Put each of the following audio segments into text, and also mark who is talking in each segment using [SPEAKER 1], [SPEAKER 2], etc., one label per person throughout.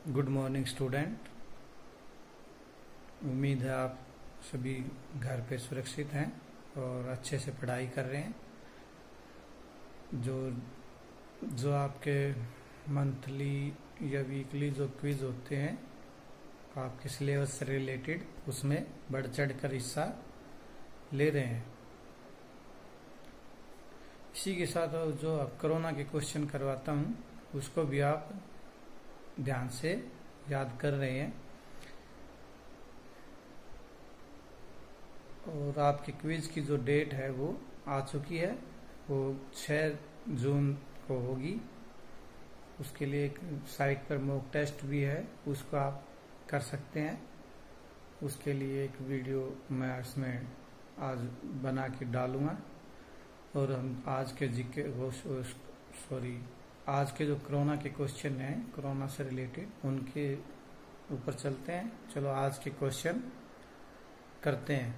[SPEAKER 1] Good morning student. उम्मीद है आप सभी घर पे सुरक्षित हैं और अच्छे से पढ़ाई कर रहे हैं। जो आपके मंथली या वीकली जो क्विज होते हैं आपके सिलेबस से रिलेटेड, उसमें बढ़ चढ़ कर हिस्सा ले रहे हैं। इसी के साथ जो आप कोरोना के क्वेश्चन करवाता हूं उसको भी आप ध्यान से याद कर रहे हैं। और आपके क्विज की जो डेट है वो आ चुकी है, वो 6 जून को होगी। उसके लिए एक साइट पर मॉक टेस्ट भी है, उसको आप कर सकते हैं। उसके लिए एक वीडियो मैं इसमें आज बना के डालूंगा। और हम आज के आज के जो कोरोना के क्वेश्चन हैं, कोरोना से रिलेटेड, उनके ऊपर चलते हैं। चलो आज के क्वेश्चन करते हैं।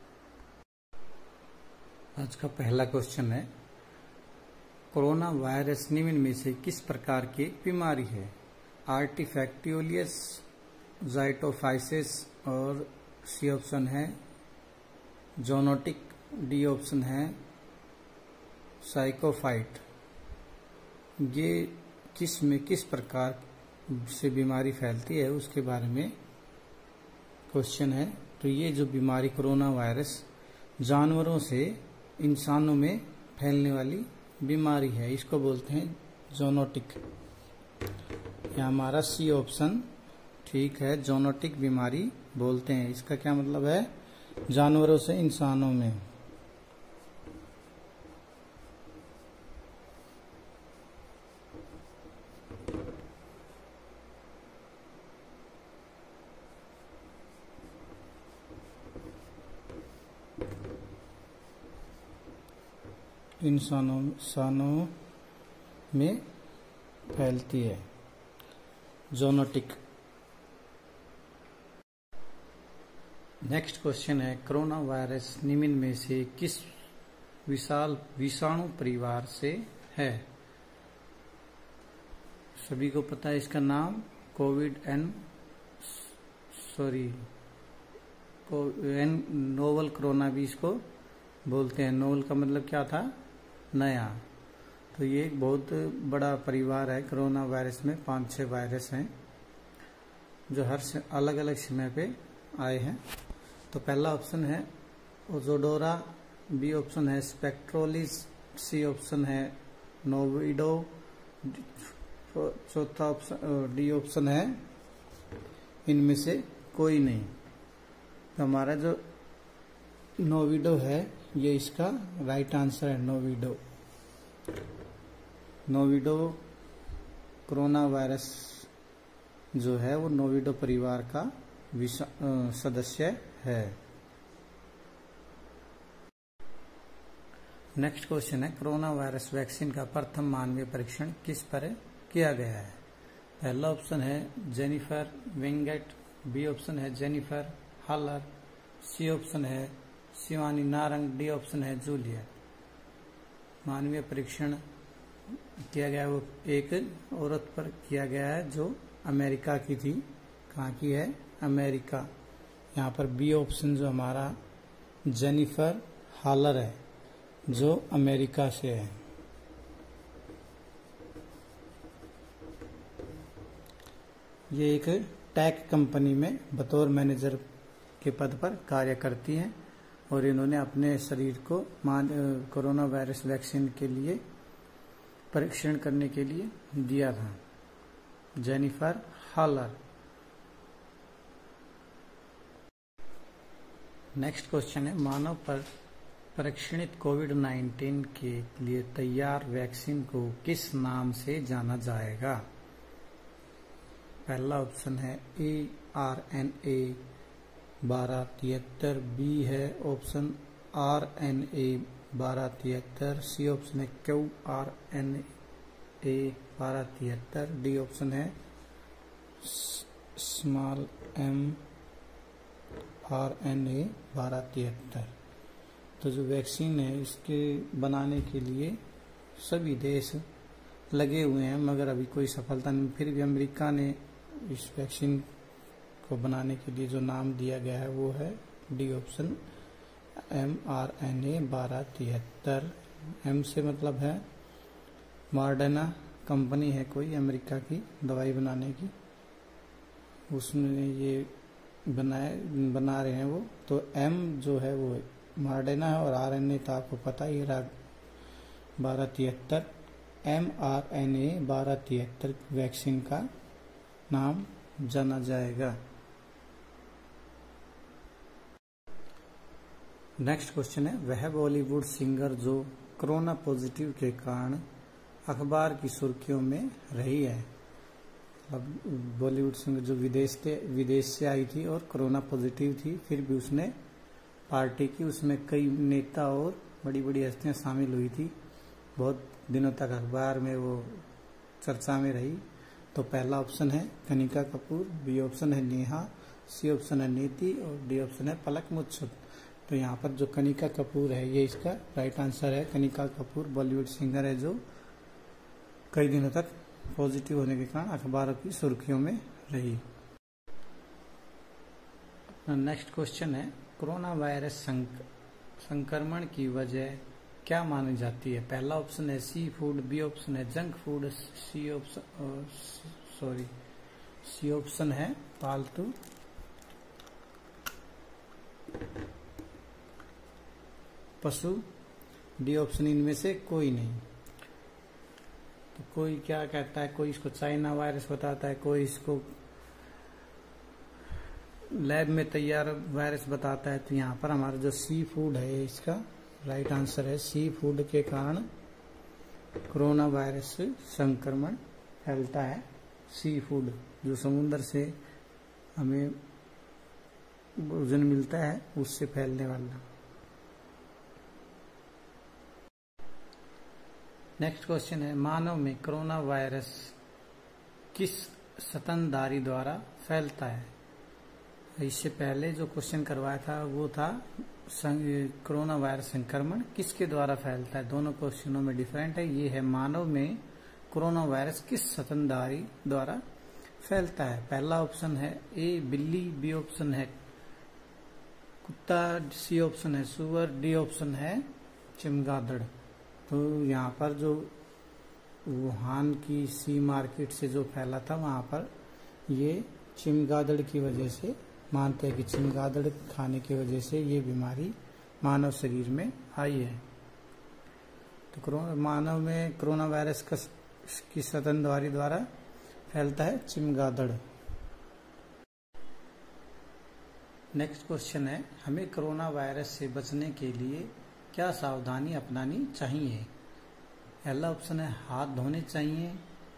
[SPEAKER 1] आज का पहला क्वेश्चन है, कोरोना वायरस निम्न में से किस प्रकार की बीमारी है? आर्टिफैक्टियोलियस, जाइटोफाइसिस और सी ऑप्शन है जोनोटिक, डी ऑप्शन है साइकोफाइट। ये किस प्रकार से बीमारी फैलती है उसके बारे में क्वेश्चन है। तो ये जो बीमारी कोरोना वायरस जानवरों से इंसानों में फैलने वाली बीमारी है, इसको बोलते हैं जोनोटिक। यह हमारा सी ऑप्शन ठीक है, जोनोटिक बीमारी बोलते हैं। इसका क्या मतलब है? जानवरों से इंसानों में। इंसानों में फैलती है, जोनोटिक। नेक्स्ट क्वेश्चन है, कोरोना वायरस निम्न में से किस विशाल विषाणु परिवार से है? सभी को पता है इसका नाम, नोवल कोरोना भी इसको बोलते हैं। नोवल का मतलब क्या था? नया। तो ये एक बहुत बड़ा परिवार है कोरोना वायरस में। 5-6 वायरस हैं जो हर अलग अलग समय पे आए हैं। तो पहला ऑप्शन है ओजोडोरा, बी ऑप्शन है स्पेक्ट्रोलिस, सी ऑप्शन है नोविडो, चौथा ऑप्शन डी ऑप्शन है इनमें से कोई नहीं। तो हमारा जो नोविडो है ये इसका राइट आंसर है। नोविडो कोरोना वायरस जो है वो नोविडो परिवार का सदस्य है। नेक्स्ट क्वेश्चन है, कोरोना वायरस वैक्सीन का प्रथम मानवीय परीक्षण किस पर किया गया है? पहला ऑप्शन है जेनिफर विंगेट, बी ऑप्शन है जेनिफर हालर, सी ऑप्शन है शिवानी नारंग, डी ऑप्शन है जूलियट। मानवीय परीक्षण किया गया वो एक औरत पर किया गया है जो अमेरिका की थी। कहाँ की है? अमेरिका। यहाँ पर बी ऑप्शन जो हमारा जेनिफर हालर है जो अमेरिका से है। ये एक टेक कंपनी में बतौर मैनेजर के पद पर कार्य करती हैं और इन्होंने अपने शरीर को कोरोना वायरस वैक्सीन के लिए परीक्षण करने के लिए दिया था। Jennifer hauler. नेक्स्ट क्वेश्चन है, मानव पर परीक्षणित कोविड-19 के लिए तैयार वैक्सीन को किस नाम से जाना जाएगा? पहला ऑप्शन है ARNA 1273, बी है ऑप्शन RNA 1273, सी ऑप्शन है QRNA 1273, डी ऑप्शन है स्मॉल mRNA 1273। तो जो वैक्सीन है इसके बनाने के लिए सभी देश लगे हुए हैं, मगर अभी कोई सफलता नहीं। फिर भी अमेरिका ने इस वैक्सीन को बनाने के लिए जो नाम दिया गया है वो है डी ऑप्शन mRNA 1273। एम से मतलब है मॉडर्ना कंपनी है कोई अमेरिका की दवाई बनाने की, उसने ये बना रहे हैं वो। तो एम जो है वो मॉडर्ना है और RNA तो आपको पता ही है 1273। mRNA 1273 वैक्सीन का नाम जाना जाएगा। नेक्स्ट क्वेश्चन है, वह बॉलीवुड सिंगर जो कोरोना पॉजिटिव के कारण अखबार की सुर्खियों में रही है। अब बॉलीवुड सिंगर जो विदेश से आई थी और कोरोना पॉजिटिव थी, फिर भी उसने पार्टी की, उसमें कई नेता और बड़ी बड़ी हस्तियां शामिल हुई थी, बहुत दिनों तक अखबार में वो चर्चा में रही। तो पहला ऑप्शन है कनिका कपूर, बी ऑप्शन है नेहा, सी ऑप्शन है नीति और डी ऑप्शन है पलक मुच्छुप। तो यहाँ पर जो कनिका कपूर है ये इसका राइट आंसर है। कनिका कपूर बॉलीवुड सिंगर है जो कई दिनों तक पॉजिटिव होने के कारण अखबारों की सुर्खियों में रही। नेक्स्ट क्वेश्चन है, कोरोना वायरस संक्रमण की वजह क्या मानी जाती है। पहला ऑप्शन है सी फूड, बी ऑप्शन है जंक फूड, सी ऑप्शन है पालतू पशु, डी ऑप्शन इनमें से कोई नहीं। तो कोई क्या कहता है, कोई इसको चाइना वायरस बताता है, कोई इसको लैब में तैयार वायरस बताता है। तो यहाँ पर हमारा जो सी फूड है इसका राइट आंसर है। सी फूड के कारण कोरोना वायरस संक्रमण फैलता है। सी फूड जो समुद्र से हमें भोजन मिलता है उससे फैलने वाला। नेक्स्ट क्वेश्चन है, मानव में कोरोना वायरस किस स्तनधारी द्वारा फैलता है। इससे पहले जो क्वेश्चन करवाया था वो था कोरोना वायरस संक्रमण किसके द्वारा फैलता है। दोनों क्वेश्चनों में डिफरेंट है। ये है मानव में कोरोना वायरस किस स्तनधारी द्वारा फैलता है। पहला ऑप्शन है ए बिल्ली, बी ऑप्शन है कुत्ता, सी ऑप्शन है सुअर, डी ऑप्शन है चमगादड़। तो यहाँ पर जो वुहान की सी मार्केट से जो फैला था वहां पर ये चमगादड़ की वजह से मानते हैं कि चमगादड़ खाने की वजह से ये बीमारी मानव शरीर में आई है। तो मानव में कोरोना वायरस की स्तनधारी द्वारा फैलता है चमगादड़। नेक्स्ट क्वेश्चन है, हमें कोरोना वायरस से बचने के लिए क्या सावधानी अपनानी चाहिए। पहला ऑप्शन है हाथ धोने चाहिए,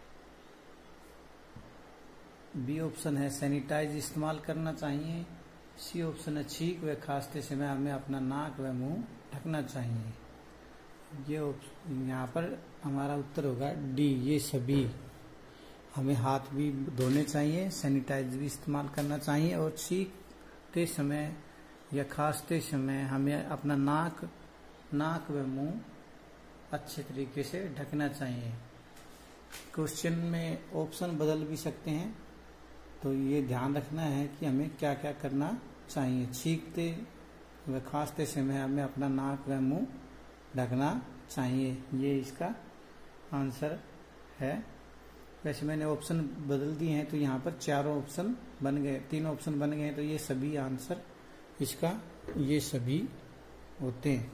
[SPEAKER 1] बी ऑप्शन है सैनिटाइज इस्तेमाल करना चाहिए, सी ऑप्शन है छींक व खांसते समय हमें अपना नाक व मुंह ढकना चाहिए। ये यहाँ पर हमारा उत्तर होगा डी, ये सभी। हमें हाथ भी धोने चाहिए, सैनिटाइज भी इस्तेमाल करना चाहिए और छींकते समय या खांसते समय हमें अपना नाक व मुंह अच्छे तरीके से ढकना चाहिए। क्वेश्चन में ऑप्शन बदल भी सकते हैं, तो ये ध्यान रखना है कि हमें क्या क्या करना चाहिए। छींकते व खांसते समय हमें अपना नाक व मुंह ढकना चाहिए। ये इसका आंसर है। वैसे मैंने ऑप्शन बदल दिए हैं तो यहाँ पर चारों ऑप्शन बन गए, 3 ऑप्शन बन गए, तो ये सभी आंसर इसका ये सभी होते हैं।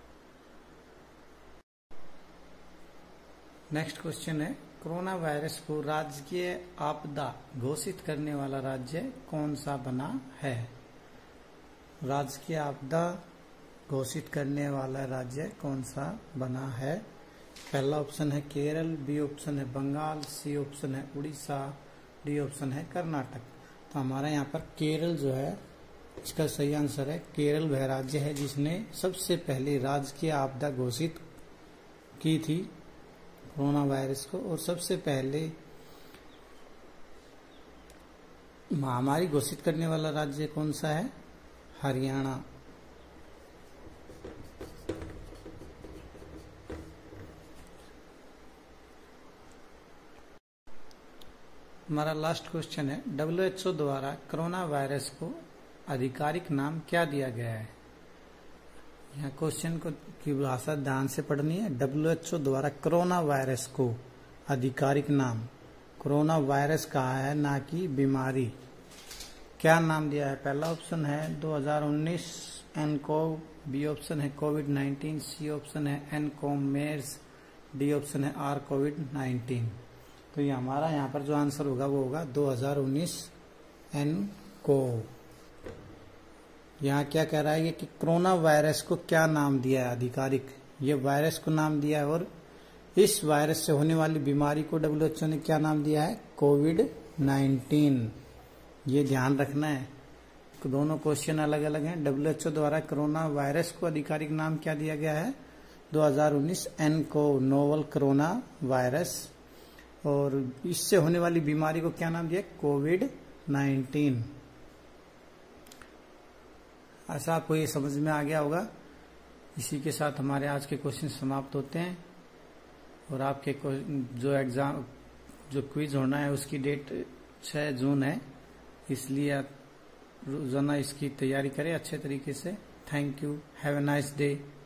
[SPEAKER 1] नेक्स्ट क्वेश्चन है, कोरोना वायरस को राजकीय आपदा घोषित करने वाला राज्य कौन सा बना है। राजकीय आपदा घोषित करने वाला राज्य कौन सा बना है। पहला ऑप्शन है केरल, बी ऑप्शन है बंगाल, सी ऑप्शन है उड़ीसा, डी ऑप्शन है कर्नाटक। तो हमारा यहाँ पर केरल जो है इसका सही आंसर है। केरल वह राज्य है जिसने सबसे पहले राजकीय आपदा घोषित की थी कोरोना वायरस को, और सबसे पहले महामारी घोषित करने वाला राज्य कौन सा है, हरियाणा। हमारा लास्ट क्वेश्चन है, WHO द्वारा कोरोना वायरस को आधिकारिक नाम क्या दिया गया है। यहाँ क्वेश्चन को की भाषा ध्यान से पढ़नी है। WHO द्वारा कोरोना वायरस को आधिकारिक नाम, कोरोना वायरस कहा है ना कि बीमारी, क्या नाम दिया है। पहला ऑप्शन है 2019 एनकोव, बी ऑप्शन है कोविड-19, सी ऑप्शन है एनकोम मेर्स, डी ऑप्शन है आर कोविड-19। तो ये हमारा यहाँ पर जो आंसर होगा वो होगा 2019 एनकोव। यहाँ क्या कह रहा है कि कोरोना वायरस को क्या नाम दिया है आधिकारिक, ये वायरस को नाम दिया है और इस वायरस से होने वाली बीमारी को WHO ने क्या नाम दिया है, कोविड-19। ये ध्यान रखना है, दोनों क्वेश्चन अलग अलग हैं। WHO द्वारा कोरोना वायरस को आधिकारिक नाम क्या दिया गया है, 2019 एनकोव, नोवल कोरोना वायरस, और इससे होने वाली बीमारी को क्या नाम दिया, कोविड-19। ऐसा आपको ये समझ में आ गया होगा। इसी के साथ हमारे आज के क्वेश्चन समाप्त होते हैं और आपके जो क्विज होना है उसकी डेट 6 जून है, इसलिए आप रोजाना इसकी तैयारी करें अच्छे तरीके से। Thank you, have a nice day.